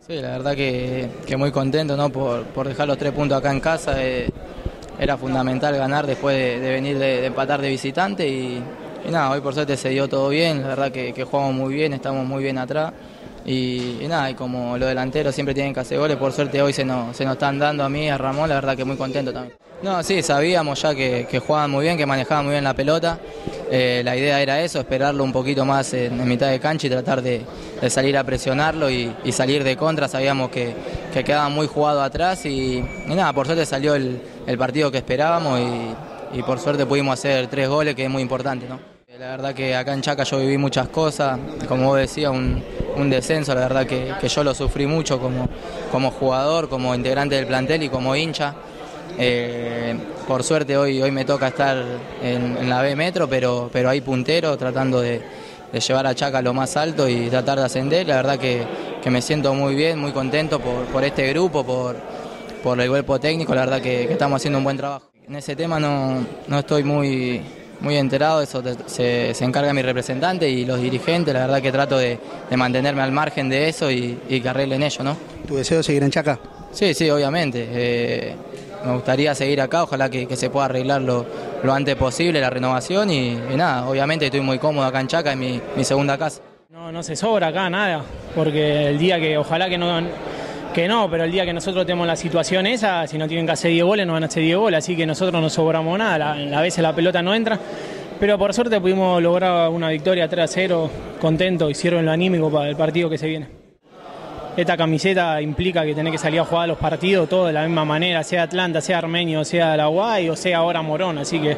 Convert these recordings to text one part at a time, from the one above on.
Sí, la verdad que muy contento, ¿no? por dejar los 3 puntos acá en casa. Era fundamental ganar después de venir de empatar de visitante y nada, hoy por suerte se dio todo bien. La verdad que jugamos muy bien, estamos muy bien atrás y nada, y como los delanteros siempre tienen que hacer goles, por suerte hoy se nos están dando a mí y a Ramón. La verdad que muy contento también. No, sí, sabíamos ya que jugaban muy bien, que manejaban muy bien la pelota. La idea era eso, esperarlo un poquito más en mitad de cancha y tratar de salir a presionarlo y salir de contra. Sabíamos que quedaban muy jugados atrás y nada, por suerte salió el partido que esperábamos y por suerte pudimos hacer 3 goles, que es muy importante, ¿no? La verdad que acá en Chaca yo viví muchas cosas, como vos decías, un descenso. La verdad que yo lo sufrí mucho como jugador, como integrante del plantel y como hincha. Por suerte hoy me toca estar en la B Metro, pero ahí puntero, tratando de llevar a Chaca a lo más alto y tratar de ascender. La verdad que me siento muy bien, muy contento por este grupo, por el cuerpo técnico. La verdad que estamos haciendo un buen trabajo. En ese tema no estoy muy enterado, eso se encarga mi representante y los dirigentes. La verdad que trato de mantenerme al margen de eso y que arreglen ello, ¿no? ¿Tu deseo es seguir en Chaca? Sí, obviamente. Me gustaría seguir acá, ojalá que se pueda arreglar lo antes posible la renovación y nada, obviamente estoy muy cómodo acá en Chaca, es mi segunda casa. No se sobra acá nada, porque el día que, ojalá que no, pero el día que nosotros tenemos la situación esa, si no tienen que hacer 10 goles, no van a hacer 10 goles, así que nosotros no sobramos nada, a veces la pelota no entra, pero por suerte pudimos lograr una victoria 3-0, contento, hicieron lo anímico para el partido que se viene. Esta camiseta implica que tenés que salir a jugar los partidos todos de la misma manera, sea Atlanta, sea Armenio, sea La Guay o sea ahora Morón, así que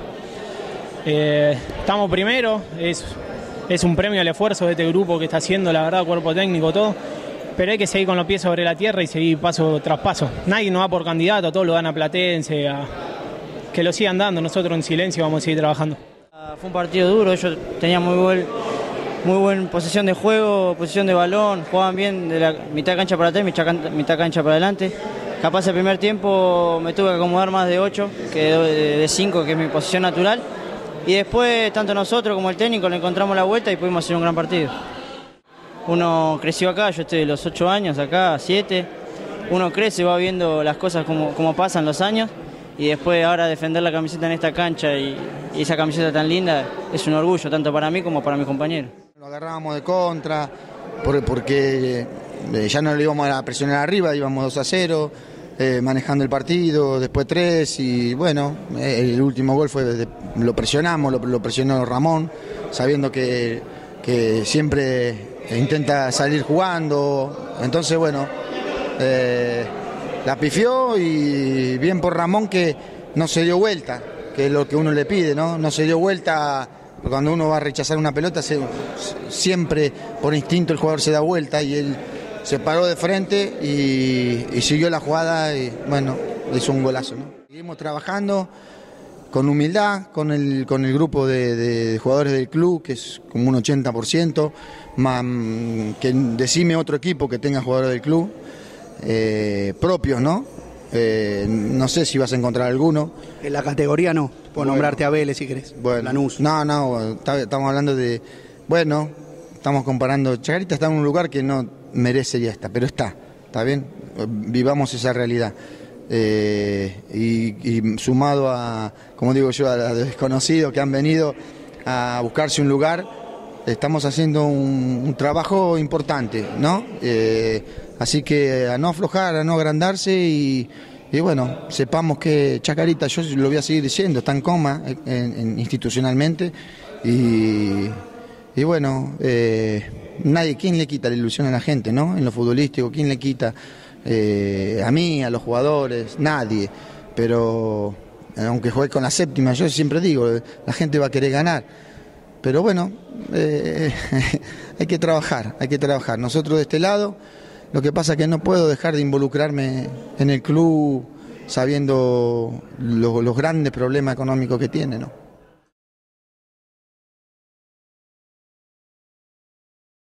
estamos primero, es un premio al esfuerzo de este grupo que está haciendo, la verdad, cuerpo técnico, todo, pero hay que seguir con los pies sobre la tierra y seguir paso tras paso. Nadie nos va por candidato, todos lo dan a Platense, que lo sigan dando, nosotros en silencio vamos a seguir trabajando. Fue un partido duro, ellos tenían muy buena posesión de juego, posesión de balón, jugaban bien de la mitad de cancha para atrás, mitad cancha para adelante. Capaz el primer tiempo me tuve que acomodar más de 8 que de 5, que es mi posición natural. Y después, tanto nosotros como el técnico le encontramos la vuelta y pudimos hacer un gran partido. Uno creció acá, yo estoy de los 8 años acá, 7. Uno crece, va viendo las cosas como pasan los años. Y después ahora defender la camiseta en esta cancha y esa camiseta tan linda es un orgullo, tanto para mí como para mis compañeros. Lo agarrábamos de contra, porque ya no le íbamos a presionar arriba, íbamos 2-0, manejando el partido, después 3 y bueno, el último gol lo presionamos, lo presionó Ramón, sabiendo que siempre intenta salir jugando, entonces bueno, la pifió y bien por Ramón que no se dio vuelta, que es lo que uno le pide, no se dio vuelta. Cuando uno va a rechazar una pelota, siempre por instinto el jugador se da vuelta y él se paró de frente y siguió la jugada y bueno, hizo un golazo, ¿no? Seguimos trabajando con humildad, con el grupo de jugadores del club, que es como un 80%, que decime otro equipo que tenga jugadores del club, propios, ¿no? No sé si vas a encontrar alguno. En la categoría no, puedo nombrarte a Vélez si querés. Bueno, Lanús. No, estamos hablando de... Bueno, estamos comparando... Chacarita está en un lugar que no merece ya pero está bien, vivamos esa realidad. Y sumado a, como digo yo, a los desconocidos que han venido a buscarse un lugar, estamos haciendo un trabajo importante, ¿no? Así que a no aflojar, a no agrandarse y bueno, sepamos que Chacarita, yo lo voy a seguir diciendo, está en coma institucionalmente y bueno, ¿quién le quita la ilusión a la gente, ¿no? En lo futbolístico, ¿quién le quita? A mí, a los jugadores, nadie, pero aunque juegue con la séptima, yo siempre digo, la gente va a querer ganar, pero bueno, hay que trabajar, nosotros de este lado. Lo que pasa es que no puedo dejar de involucrarme en el club sabiendo los grandes problemas económicos que tiene, ¿no?